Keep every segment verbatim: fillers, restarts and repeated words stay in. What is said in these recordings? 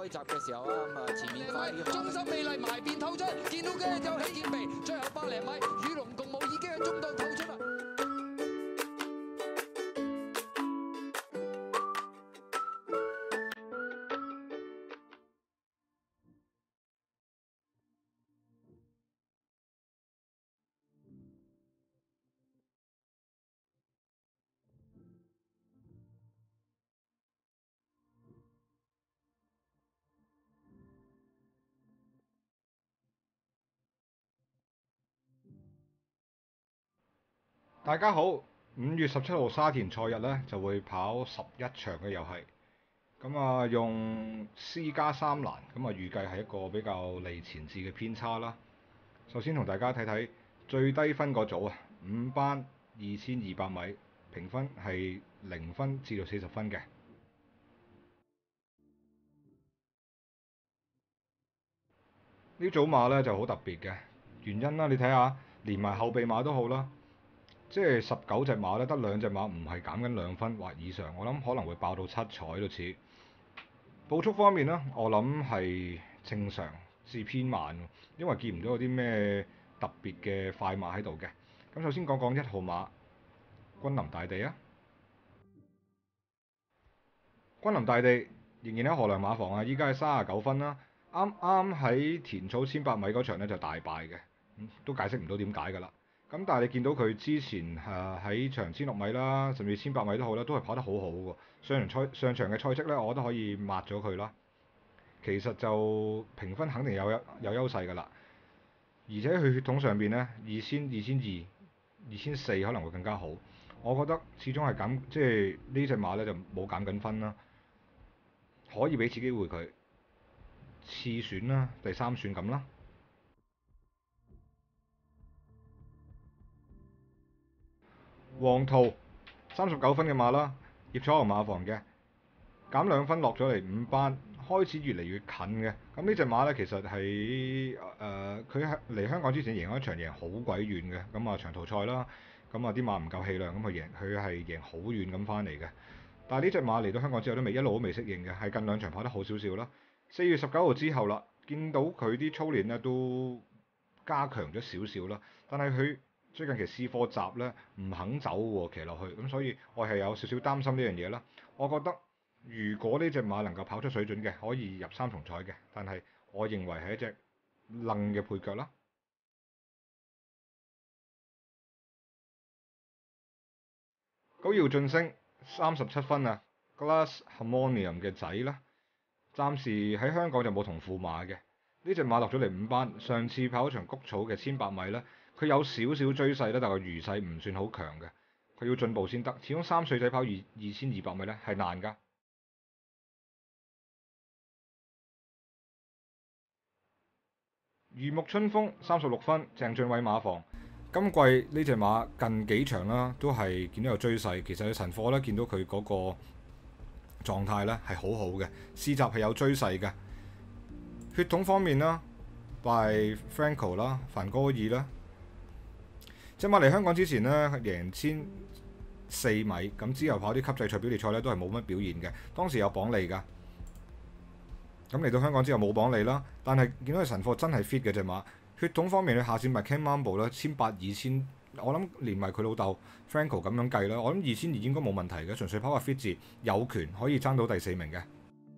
開閘嘅時候啊，咁啊前面快啲，中心美麗埋邊透出，見到嘅就起件鼻，最後百零米與龍共舞已經喺中檔透出啦。 大家好，五月十七號沙田賽日咧就會跑十一場嘅遊戲，咁啊用 C 加三欄，咁啊預計係一個比較離前置嘅偏差啦。首先同大家睇睇最低分個組啊，五班二千二百米，評分係零分至到四十分嘅。呢組馬咧就好特別嘅原因啦，你睇下連埋後備馬都好啦。即係十九隻馬咧，得兩隻馬唔係減緊兩分或以上，我諗可能會爆到七彩都似。步速方面呢，我諗係正常至偏慢，因為見唔到有啲咩特別嘅快馬喺度嘅。咁首先講講一號馬君臨大地啊，君臨大地仍然喺何良馬房啊，依家係三十九分啦。啱啱喺田草千百米嗰場咧就大敗嘅，都解釋唔到點解㗎啦。咁但係你見到佢之前誒喺場千六米啦，甚至千百米都好啦，都係跑得好好喎。上場賽上場嘅賽績咧，我覺得可以抹咗佢啦。其實就評分肯定有有優勢㗎啦，而且佢血統上邊咧，二千、二千二、二千四可能會更加好。我覺得始終係減，即係呢隻馬咧就冇減緊分啦，可以俾次機會佢次選啦，第三選咁啦。黃圖三十九分嘅馬啦，葉楚豪馬房嘅，減兩分落咗嚟五班，開始越嚟越近嘅。咁呢隻馬呢，其實喺誒佢喺嚟香港之前贏咗一場贏好鬼遠嘅，咁啊長途賽啦，咁啊啲馬唔夠氣量，咁佢贏佢係贏好遠咁翻嚟嘅。但係呢隻馬嚟到香港之後都未一路都未適應嘅，係近兩場跑得好少少啦。四月十九號之後啦，見到佢啲操練呢都加強咗少少啦，但係佢最近期試課集咧唔肯走喎，騎落去，咁所以我係有少少擔心呢樣嘢啦。我覺得如果呢隻馬能夠跑出水準嘅，可以入三重彩嘅，但係我認為係一隻愣嘅配腳啦。九耀晉升三十七分啊 ，Glass Harmonium 嘅仔啦，暫時喺香港就冇同父馬嘅。呢隻馬落咗嚟五班，上次跑場谷草嘅千百米咧。佢有少少追勢咧，但係餘勢唔算好強嘅，佢要進步先得。始終三歲仔跑二二千二百米咧係難㗎。如沐春風三十六分，鄭俊偉馬房。今季呢隻馬近幾場啦，都係見到有追勢。其實喺晨課咧見到佢嗰個狀態咧係好好嘅，試集係有追勢嘅。血統方面啦，拜 Franco 啦，梵戈爾啦。隻馬嚟香港之前呢，贏千四米，咁之後跑啲級制賽表列賽咧都係冇乜表現嘅。當時有綁脷㗎，咁嚟到香港之後冇綁脷啦。但係見到佢神貨真係 fit 嘅隻馬，血統方面佢下線咪 Ken Mambo 啦，千八二千，我諗連埋佢老豆 Franco 咁樣計啦，我諗二千二應該冇問題嘅，純粹跑個 fit 字有權可以爭到第四名嘅。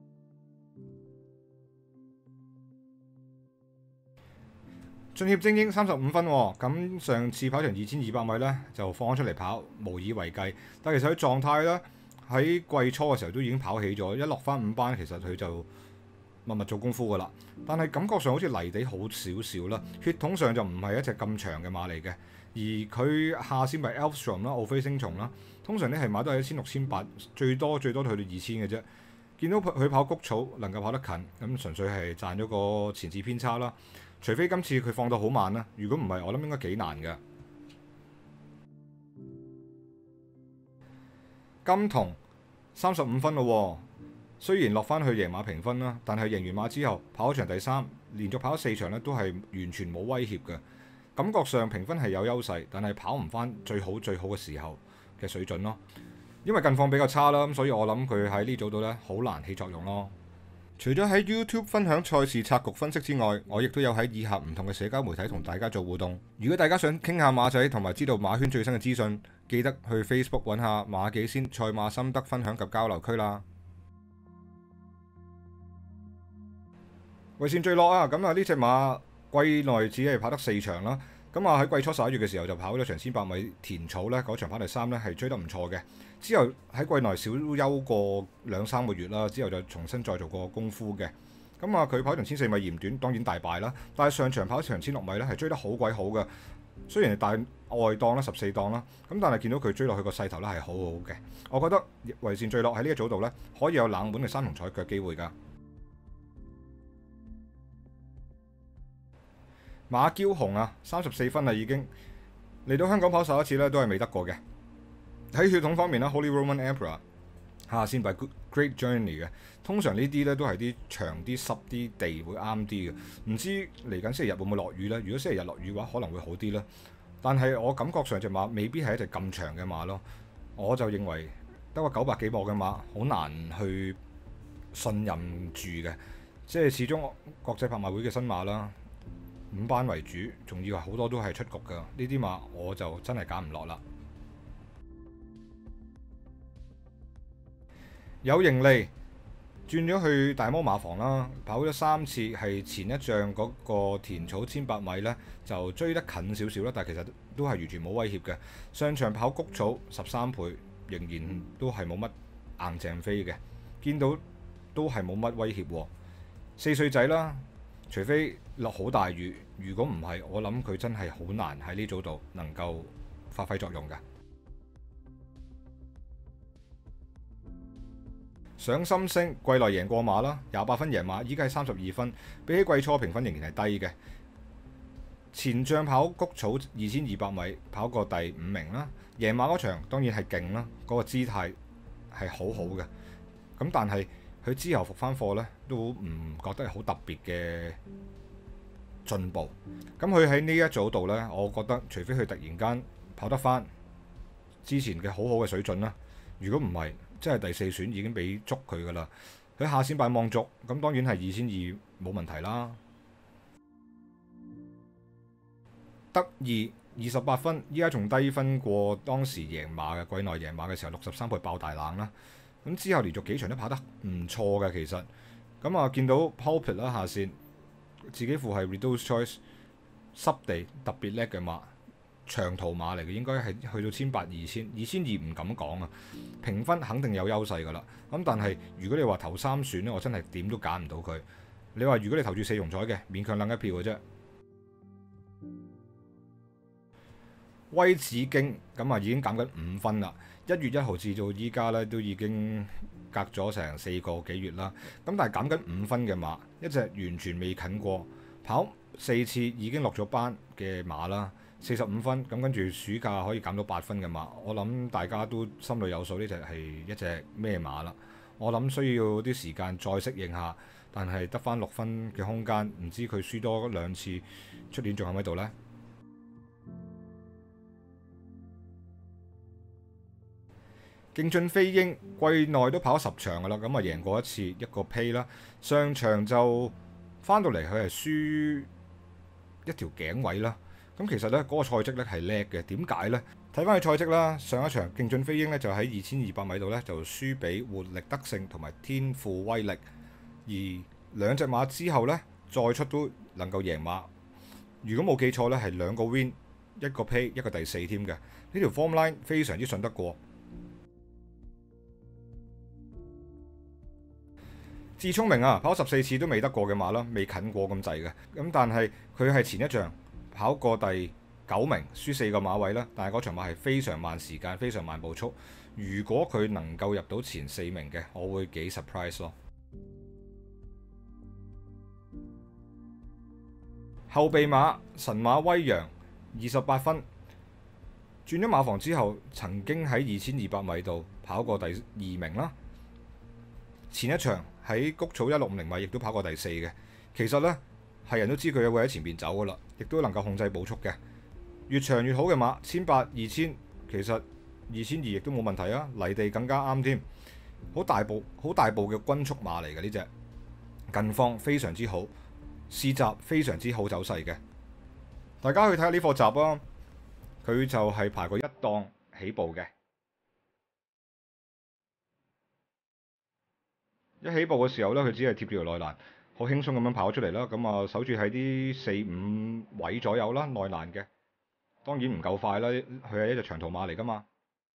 進協精英三十五分喎，咁上次跑場二千二百米呢，就放咗出嚟跑，無以為繼。但其實佢狀態呢，喺季初嘅時候都已經跑起咗，一落翻五班其實佢就默默做功夫噶啦。但係感覺上好似泥地好少少啦，血統上就唔係一隻咁長嘅馬嚟嘅。而佢下線咪 Elfstrom 啦、奧飛星蟲啦，通常呢係馬都係一千六千八，最多最多去到二千嘅啫。見到佢跑谷草能夠跑得近，咁純粹係賺咗個前置偏差啦。除非今次佢放到好慢啦，如果唔係，我諗應該幾難㗎。金童三十五分咯，雖然落翻去贏馬評分啦，但係贏完馬之後跑咗場第三，連續跑咗四場咧都係完全冇威脅嘅。感覺上評分係有優勢，但係跑唔翻最好最好嘅時候嘅水準咯。因為近況比較差啦，咁所以我諗佢喺呢組度咧好難起作用咯。 除咗喺 YouTube 分享賽事策局分析之外，我亦都有喺以下唔同嘅社交媒體同大家做互動。如果大家想傾下馬仔同埋知道馬圈最新嘅資訊，記得去 Facebook 揾下馬記先賽馬心得分享及交流區啦。維善墜落啊！咁啊呢隻馬季內只係跑得四場啦。咁啊喺季初十一月嘅時候就跑咗場千百米田草呢，嗰場跑第三呢係追得唔錯嘅。之後喺季內小休過兩三個月啦，之後就重新再做過功夫嘅。咁啊佢跑場千四米嫌短，當然大敗啦。但係上場跑場千六米呢係追得好鬼好嘅。雖然係大外檔啦，十四檔啦，咁但係見到佢追落去個勢頭呢係好好嘅。我覺得維善墜落喺呢一組度呢，可以有冷門嘅三重彩腳機會㗎。馬驕雄啊，三十四分啦已經嚟到香港跑首一次咧，都係未得過嘅。喺血統方面咧 ，Holy Roman Emperor 下線 by Great Journey 嘅，通常呢啲咧都係啲長啲濕啲地會啱啲嘅。唔知嚟緊星期日會唔會落雨呢？如果星期日落雨嘅話，可能會好啲啦。但係我感覺上隻馬未必係一隻咁長嘅馬咯。我就認為得個九百幾磅嘅馬好難去信任住嘅，即係始終國際拍賣會嘅新馬啦。五班為主，仲要係好多都係出局㗎，呢啲馬我就真係揀唔落啦。有盈利轉咗去大摩馬房啦，跑咗三次，係前一仗嗰個田草千百米呢，就追得近少少啦，但係其實都係完全冇威脅嘅。上場跑谷草十三倍，仍然都係冇乜硬淨飛嘅，見到都係冇乜威脅喎。四歲仔啦。除非落好大雨，如果唔係，我諗佢真係好難喺呢組度能夠發揮作用㗎。上心星季內贏過馬啦，廿八分贏馬，依家係三十二分，比起季初評分仍然係低嘅。前仗跑谷草二千二百米，跑過第五名啦。贏馬嗰場當然係勁啦，嗰、嗰個姿態係好好嘅。咁但係佢之後復翻貨呢，都唔覺得係好特別嘅進步。咁佢喺呢一組度呢，我覺得除非佢突然間跑得翻之前嘅好好嘅水準啦，如果唔係，即係第四選已經俾捉佢噶啦。佢下線擺望足，咁當然係二千二冇問題啦。得意二十八分，依家仲低分過當時贏馬嘅季內贏馬嘅時候六十三倍爆大冷啦。咁之後連續幾場都跑得唔錯嘅，其實咁啊見到 Pulpit 啦下線，自己副係 Reduced Choice 濕地特別叻嘅馬，長途馬嚟嘅，應該係去到千八二千二千二唔敢講啊，評分肯定有優勢噶啦。咁但係如果你話頭三選呢，我真係點都揀唔到佢。你話如果你投注四重彩嘅，勉強掕一票嘅啫。威子經咁啊已經減緊五分啦，一月一號至到依家咧都已經隔咗成四個幾月啦。咁但係減緊五分嘅馬，一隻完全未近過，跑四次已經落咗班嘅馬啦，四十五分。咁跟住暑假可以減到八分嘅馬，我諗大家都心裏有數，呢隻係一隻咩馬啦。我諗需要啲時間再適應下，但係得翻六分嘅空間，唔知佢輸多兩次，出年仲喺唔喺度呢？勁進飛鷹季內都跑咗十場噶啦，咁啊贏過一次一個 pay 啦。上場就翻到嚟佢係輸一條頸位啦。咁其實呢嗰、那個賽績呢係叻嘅，點解呢？睇翻佢賽績啦，上一場勁進飛鷹呢就喺二千二百米度呢就輸俾活力德勝同埋天賦威力，而兩隻馬之後呢，再出都能夠贏馬。如果冇記錯呢，係兩個 win 一個 pay 一個第四添嘅，呢條 form line 非常之信得過。智聰明啊，跑十四次都未得過嘅馬啦，未近過咁滯嘅。咁但係佢係前一仗跑過第九名，輸四個馬位啦。但係嗰場馬係非常慢時間，非常慢步速。如果佢能夠入到前四名嘅，我會幾 surprise 咯。後備馬神馬威揚二十八分，轉咗馬房之後，曾經喺二千二百米度跑過第二名啦。前一場喺谷草一六五零米亦都跑過第四嘅。其實呢，係人都知佢會喺前面走噶啦，亦都能夠控制步速嘅。越長越好嘅馬，千八二千，其實二千二亦都冇問題啊，泥地更加啱添。好大步好大步嘅均速馬嚟嘅呢隻。 近況非常之好，試閘非常之好走勢嘅。大家去睇下呢課閘啊，佢就係排過一檔起步嘅。一起步嘅時候呢，佢只係貼住條內欄，好輕鬆咁樣跑咗出嚟啦。咁啊，守住喺啲四五位左右啦，內欄嘅。當然唔夠快啦，佢係一隻長途馬嚟㗎嘛。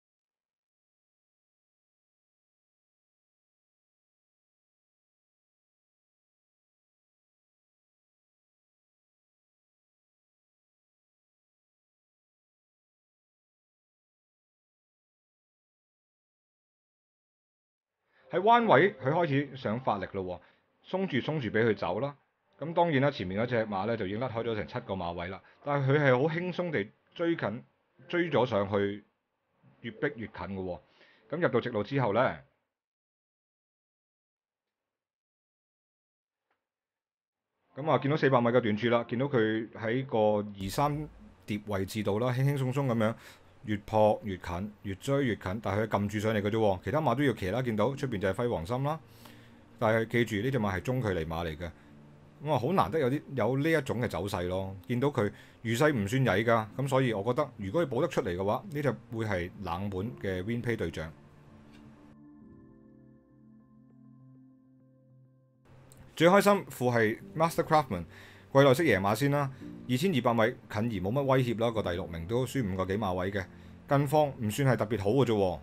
喺彎位，佢開始想發力咯，鬆住鬆住俾佢走啦。咁當然啦，前面嗰隻馬咧就已經甩開咗成七個馬位啦。但係佢係好輕鬆地追近，追咗上去，越逼越近嘅喎。咁入到直路之後呢，咁啊見到四百米嘅短處啦，見到佢喺個二三疊位置度啦，輕輕鬆鬆咁樣。越撲越近，越追越近，但係佢撳住上嚟嘅啫。其他馬都要騎啦，見到出邊就係輝煌森啦。但係記住呢隻馬係中距離馬嚟嘅，咁啊好難得有啲有呢一種嘅走勢咯。見到佢預勢唔算曳㗎，咁所以我覺得如果佢補得出嚟嘅話，呢隻會係冷門嘅 WinPay 對象。最開心副係 Master Craftman，季內識贏馬先啦，二千二百米近而冇乜威脅啦，個第六名都輸五個幾馬位嘅，近況唔算係特別好嘅啫。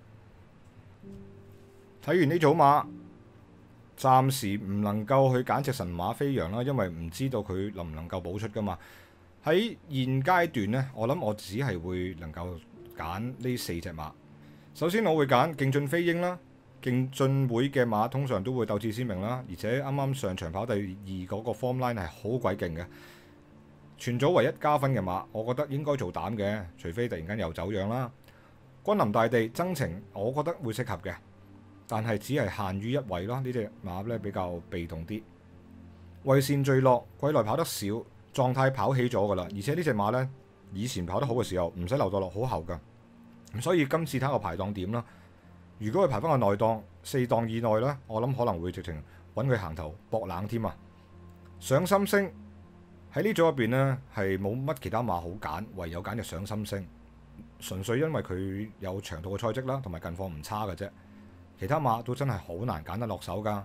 睇完呢組馬，暫時唔能夠去揀隻神馬飛揚啦，因為唔知道佢能唔能夠補出㗎嘛。喺現階段呢，我諗我只係會能夠揀呢四隻馬。首先我會揀勁進飛鷹啦。競進會嘅馬通常都會鬥志鮮明啦，而且啱啱上場跑第二嗰個 form line 係好鬼勁嘅。全組唯一加分嘅馬，我覺得應該做膽嘅，除非突然間又走樣啦。君臨大地增程，我覺得會適合嘅，但係只係限於一位咯。呢隻馬咧比較被動啲。為善墜落，季內跑得少，狀態跑起咗㗎啦，而且呢隻馬呢，以前跑得好嘅時候唔使留到落好後㗎，咁所以今次睇個排檔點啦。如果佢排翻個內檔四檔以內呢，我諗可能會直情揾佢行頭搏冷添啊！上心星喺呢組入邊呢，係冇乜其他馬好揀，唯有揀隻上心星，純粹因為佢有長途嘅賽績啦，同埋近況唔差嘅啫。其他馬都真係好難揀得落手㗎。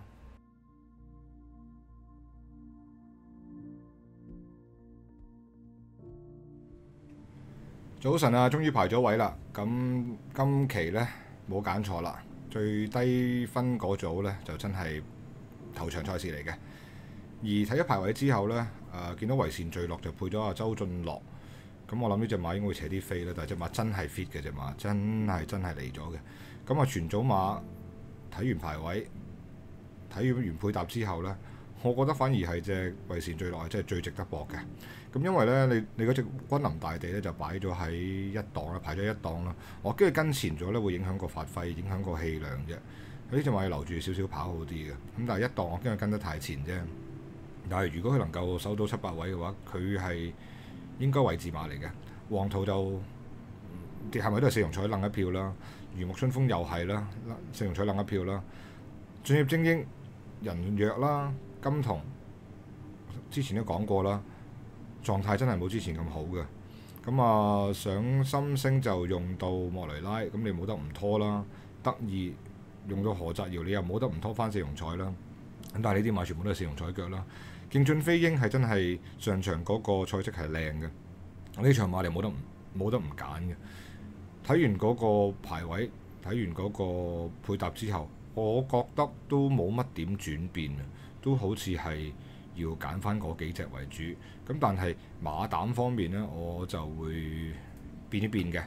早晨啊，終於排咗位啦！咁今期呢。冇揀錯啦，最低分嗰組呢就真係頭場賽事嚟嘅。而睇咗排位之後呢，誒、呃、見到為善墜落就配咗阿周俊樂，咁我諗呢隻馬應該會扯啲飛啦。但係隻馬真係 fit 嘅，隻馬真係真係嚟咗嘅。咁啊全組馬睇完排位，睇完配搭之後呢，我覺得反而係隻為善墜落係真係最值得搏嘅。咁因為咧，你你嗰隻君臨大地咧就擺咗喺一檔啦，排咗一檔啦。我跟住跟前咗咧，會影響個發揮，影響個氣量啫。呢隻馬要留住少少跑好啲嘅。咁但係一檔我驚佢跟得太前啫。但係如果佢能夠守到七八位嘅話，佢係應該位置馬嚟嘅。黃圖就係咪都係四容彩掕一票啦？如沐春風又係啦，四容彩掕一票啦。進業精英人弱啦，金童之前都講過啦。狀態真係冇之前咁好嘅，咁啊上心星就用到莫雷拉，咁你冇得唔拖啦。得意用到何澤堯，你又冇得唔拖翻四容彩啦。咁但係呢啲馬全部都係四容彩腳啦。競進飛鷹係真係上場嗰個賽績係靚嘅，呢場馬你冇得唔冇得唔揀嘅。睇完嗰個排位，睇完嗰個配搭之後，我覺得都冇乜點轉變啊，都好似係要揀翻嗰幾隻為主，咁但係馬膽方面呢，我就會變一變嘅。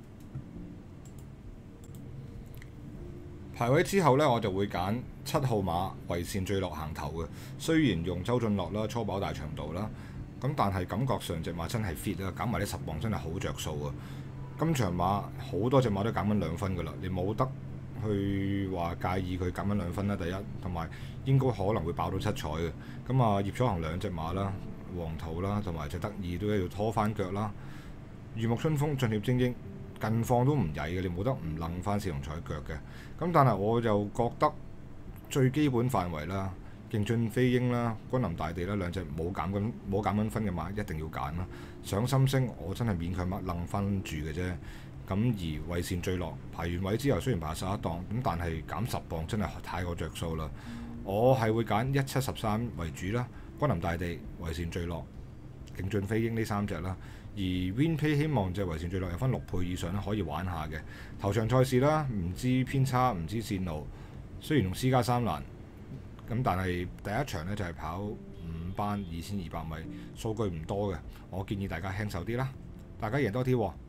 排位之後呢，我就會揀七號馬為善墜落行頭嘅。雖然用周俊樂啦，初跑大長度啦，咁但係感覺上隻馬真係 fit 啦，減埋啲十磅真係好着數啊！今場馬好多隻馬都減緊兩分㗎啦，你冇得去話介意佢減緊兩分啦。第一，同埋應該可能會爆到七彩嘅。咁啊，葉楚恆兩隻馬啦，黃圖啦，同埋隻得意都要拖翻腳啦。如沐春風、進業精英近況都唔曳嘅，你冇得唔掕翻四容彩腳嘅。咁但係我就覺得最基本範圍啦， 勁進飛鷹啦、君臨大地啦，兩隻冇減緊冇減緊分嘅馬一定要揀啦。上心星我真係勉強乜楞分住嘅啫。咁而為善墜落排完位之後，雖然排十一檔，咁但係減十磅真係太過着數啦。我係會揀一七十三為主啦，君臨大地、為善墜落、勁進飛鷹呢三隻啦。而 WinPay 希望就為善墜落有分六倍以上咧，可以玩下嘅頭場賽事啦，唔知偏差，唔知線路。雖然用私家三欄，咁但係第一場呢就係跑五班二千二百米，數據唔多嘅，我建議大家輕手啲啦，大家贏多啲喎。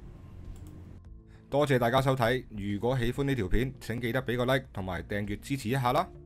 多謝大家收睇，如果喜歡呢條片，請記得俾個 like 同埋訂閱支持一下啦〜